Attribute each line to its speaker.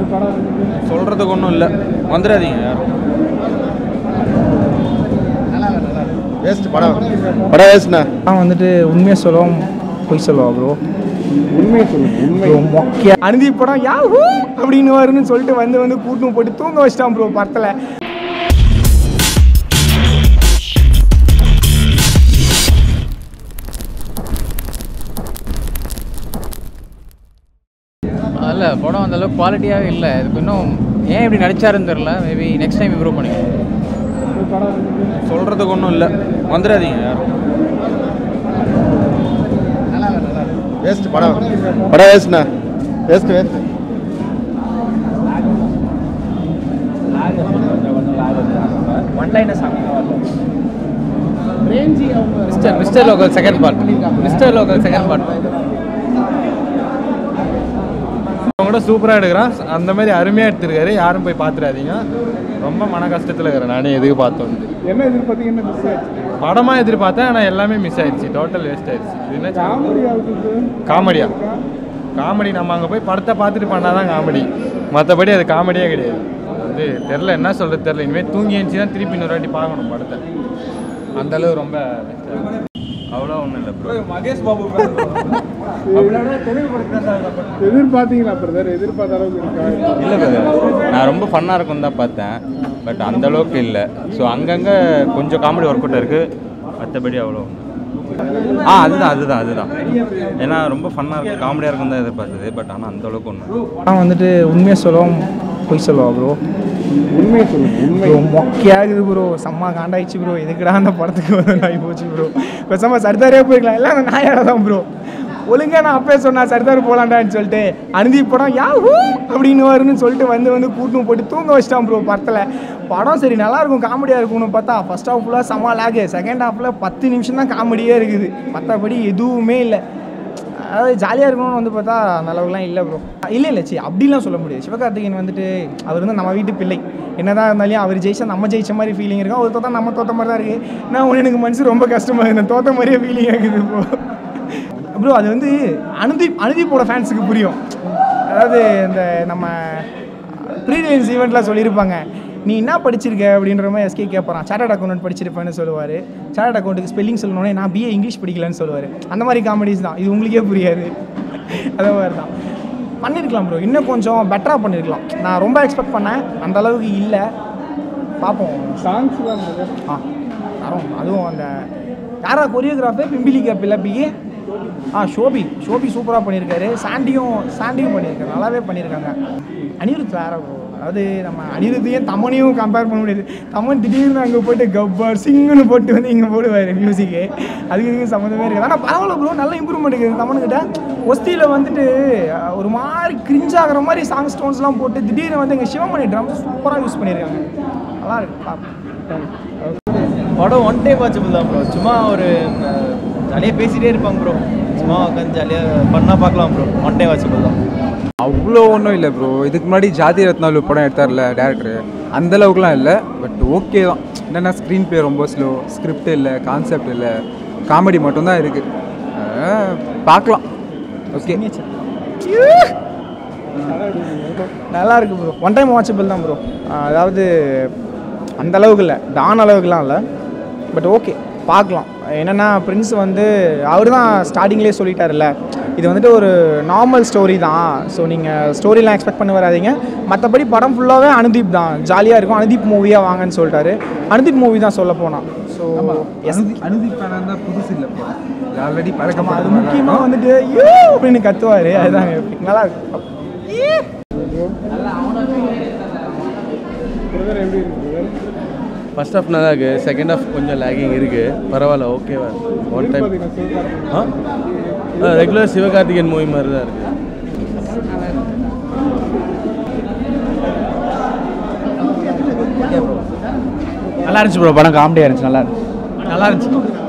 Speaker 1: சொல்கிறதுக்கு ஒன்றும் இல்லை, வந்துடாதீங்க யாரும்.
Speaker 2: வேஸ்ட் படம் வேஸ்ட்ண்ணா.
Speaker 3: நான் வந்துட்டு உண்மையாக சொல்லுவோம் பொய் சொல்லுவா ப்ரோ.
Speaker 2: உண்மையை சொல்லுங்க. உண்மை
Speaker 3: மொக்கையா அனுதீப் படம் யாஹூ அப்படின்னு வருன்னு சொல்லிட்டு வந்து கூட்டும் போட்டு தூங்க வச்சிட்டான் ப்ரோ படத்தில்.
Speaker 4: இல்லை படம் அந்தளவுக்கு குவாலிட்டியாகவே இல்லை. இதுக்கு இன்னும் ஏன் இப்படி நடிச்சாருன்னு தெரில. மேபி நெக்ஸ்ட் டைம் இம்ப்ரூவ் பண்ணிக்கலாம்.
Speaker 1: சொல்கிறதுக்கு ஒன்றும் இல்லை, வந்துடாதீங்க யாரும்.
Speaker 2: வேஸ்ட் படம் வேஸ்ட்ண்ணா. Waste
Speaker 4: mister local second part
Speaker 1: கூட சூப்பராக எடுக்கிறான். அந்த மாதிரி அருமையாக எடுத்துருக்காரு. யாரும் போய் பார்த்துடாதீங்க. ரொம்ப மன கஷ்டத்தில் இருக்கிறேன் நானே எதுக்கு பார்த்தோம்.
Speaker 2: என்ன எதிர்பார்த்தீங்கன்னா மிஸ் ஆயிடுச்சு.
Speaker 1: படமாக எதிர்பார்த்தேன், ஆனால் எல்லாமே மிஸ் ஆயிடுச்சு. டோட்டல் வேஸ்ட் ஆயிடுச்சு. இது என்ன காமெடி நம்ம அங்கே போய் படத்தை பார்த்துட்டு பண்ணால் தான் காமெடி. மற்றபடி அது காமெடியே கிடையாது. வந்து தெரில, என்ன சொல்கிறது தெரில. இனிமேல் தூங்கி எழுந்துச்சி தான் திருப்பி இன்னொரு வாட்டி பார்க்கணும் படத்தை. அந்தளவு ரொம்ப அவ்வளோ ஒன்றும் இல்லை ப்ரோ. மகேஷ் பாபு
Speaker 2: எதிர்பார்த்தீங்களா பிரதர்? எதிர்பார்த்த அளவுக்கு இருக்கா?
Speaker 1: இல்லை பிரதர், நான் ரொம்ப ஃபன்னாக இருக்கும்னு தான் பார்த்தேன். பட் அந்தளவுக்கு இல்லை. ஸோ அங்கங்கே கொஞ்சம் காமெடி ஒர்க் அவுட் இருக்குது. மற்றபடி அவ்வளோ அதுதான் ஏன்னா ரொம்ப ஃபன்னாக இருக்கும், காமெடியாக இருக்கும் தான் எதிர்பார்த்தது. பட் ஆனால் அந்தளவுக்கு ஒன்று.
Speaker 3: நான் வந்துட்டு உண்மையாக சொல்லுவோம் பொய் சொல்லுவா ப்ரோ.
Speaker 2: உண்மையை சொல்லுங்க. உண்மை
Speaker 3: மொக்கையாகுது ப்ரோ. செம்ம காண்டாயிடுச்சு ப்ரோ. எதுக்குடா அந்த படத்துக்கு ஆகி போச்சு ப்ரோ. பேசாமல் சர்தாரே போய்க்கலாம். எல்லாம் அந்த நாயாட தான் ப்ரோ. ஒழுங்காக நான் அப்பயே சொன்னேன் சர்தார் போகலான்டான்னு சொல்லிட்டு. அனுதீப் படம் யாஹூ அப்படின்னு வருன்னு சொல்லிட்டு வந்து கூட்டும் போட்டு தூங்க வச்சிட்டான் ப்ரோ படத்தில். படம் சரி நல்லாயிருக்கும், காமெடியாக இருக்கும்னு பார்த்தா ஃபஸ்ட் ஹாஃப் ஃபுல்லாக செம்ம லேகு. செகண்ட் ஹாஃபில் 10 நிமிஷம் தான் காமெடியே இருக்குது. மற்றபடி எதுவுமே இல்லை. அதாவது ஜாலியாக இருக்கணும்னு வந்து பார்த்தா அந்த அளவுக்குலாம் இல்லை ப்ரோ. இல்லை அப்படிலாம் சொல்ல முடியாது. சிவகார்த்திகேயன் வந்துட்டு அவர் வந்து நம்ம வீட்டு பிள்ளை. என்ன தான் இருந்தாலும் அவர் ஜெயிச்சா நம்ம ஜெயிச்ச மாதிரி ஃபீலிங் இருக்கும். அவர் தோற்றா நம்ம தோற்ற மாதிரி தான் இருக்குது. நான் எனக்கு மனசு ரொம்ப கஷ்டமாக இருக்குது. தோற்ற மாதிரியே ஃபீலிங் ஆகுது ப்ரோ. ப்ரோ அது வந்து அனுதீப்போட ஃபேன்ஸுக்கு புரியும். அதாவது இந்த நம்ம ப்ரீலியன்ஸ் ஈவெண்ட்லாம் சொல்லியிருப்பாங்க, நீ என்ன படிச்சிருக்க அப்படின்ற மாதிரி எஸ்கே கேட்பறான். சார்ட்டர்ட் அக்கௌண்ட் படிச்சிருப்பேன்னு சொல்லுவார். சார்ட்டர்ட் அக்கௌண்ட்டுக்கு ஸ்பெல்லிங் சொல்லணுன்னே நான் பிஏ இங்கிலீஷ் படிக்கலன்னு சொல்லுவார். அந்த மாதிரி காமெடிஸ் தான் இது. உங்களுக்கே புரியாது. அதே மாதிரி தான் பண்ணியிருக்கலாம் ப்ரோ. இன்னும் கொஞ்சம் பெட்டராக பண்ணியிருக்கலாம். நான் ரொம்ப எக்ஸ்பெக்ட் பண்ணேன், அந்த அளவுக்கு இல்லை. பார்ப்போம்.
Speaker 2: சாங்ஸ்லாம்
Speaker 3: அதுவும் அந்த யாரா கொரியோகிராஃபர் பிம்பிலிகா பிள்ளப்பிக்கு ஷோபி சூப்பராக பண்ணியிருக்காரு. சாண்டியும் பண்ணியிருக்காரு. நல்லாவே பண்ணியிருக்காங்க. அனிருத் வேற ப்ரோ. அதாவது நம்ம அனிருத்தையும் தமனையும் கம்பேர் பண்ண முடியாது. தமன் திடீர்னு அங்கே போய்ட்டு கப்பர் சிங்குன்னு போட்டு வந்து இங்கே போடுவார் மியூசிக்கு. அதுக்கு சம்மந்தமே இருக்குது. ஆனால் பரவாயில்ல ப்ரோ, நல்ல இம்ப்ரூவ்மெண்ட் இருக்குது தமனுக்கிட்ட. ஒஸ்தியில் வந்துட்டு ஒரு மாதிரி கிரிஞ்ச் ஆகிற மாதிரி சாங் ஸ்டோன்ஸ்லாம் போட்டு திடீர்னு வந்து எங்கள் சிவமணி ட்ரம்ஸ் சூப்பராக யூஸ் பண்ணியிருக்காங்க. நல்லா இருக்கு.
Speaker 4: படம் ஒன் டைம் வாட்சபிள் தான் ப்ரோ. சும்மா ஒரு ஜாலியாக பேசிகிட்டே இருப்பாங்க ப்ரோ. சும்மா உட்காந்து ஜாலியாக பண்ணால் பார்க்கலாம் ப்ரோ. ஒன் டைம் வாட்சபிள் தான்.
Speaker 5: அவ்வளோ ஒன்றும் இல்லை ப்ரோ. இதுக்கு முன்னாடி ஜாதி ரத்னாலு படம் எடுத்தார்ல டேரக்டரு, அந்தளவுக்குலாம் இல்லை. பட் ஓகே தான். என்னென்னா ஸ்க்ரீன் ப்ளே ரொம்ப ஸ்லோ, ஸ்கிரிப்ட் இல்லை, கான்செப்ட் இல்லை, காமெடி மட்டும்தான் இருக்குது. பார்க்கலாம். ஓகே
Speaker 3: நல்லா இருக்கு ப்ரோ. ஒன் டைம் வாட்சபிள் தான் ப்ரோ. அதாவது அந்த அளவுக்கு இல்லை, டான் அளவுக்குலாம் இல்லை. பட் ஓகே பார்க்கலாம். என்னென்னா பிரின்ஸ் வந்து அவர் தான் ஸ்டார்டிங்லேயே சொல்லிட்டார்ல, இது வந்துட்டு ஒரு நார்மல் ஸ்டோரி தான். ஸோ நீங்கள் ஸ்டோரிலாம் எக்ஸ்பெக்ட் பண்ணி வராதிங்க. மற்றபடி படம் ஃபுல்லாகவே அனுதீப் தான், ஜாலியாக இருக்கும். அனுதீப் மூவியாக வாங்கன்னு சொல்லிட்டாரு. அனுதீப் மூவி தான் சொல்ல போனால். ஸோ
Speaker 5: அனுதீப் ஃபேனாக தான் புதுசு இல்லை ப்ரோ. ஆல்ரெடி பழக்கமாக.
Speaker 3: அது முக்கியமாக வந்துட்டு யூ அப்படின்னு கத்துவார். அதுதான் நல்லா இருக்கும்.
Speaker 6: ஃபர்ஸ்ட் ஹாஃப் நல்லா இருக்குது. செகண்ட் ஹாஃப் கொஞ்சம் லேகிங் இருக்குது. பரவாயில்ல, ஓகேவா one time. Regular Sivakarthikeyan movie மாதிரி தான் இருக்குது.
Speaker 4: நல்லா இருந்துச்சு ப்ரோ. படம் காமெடியாக இருந்துச்சு. நல்லா இருந்துச்சு.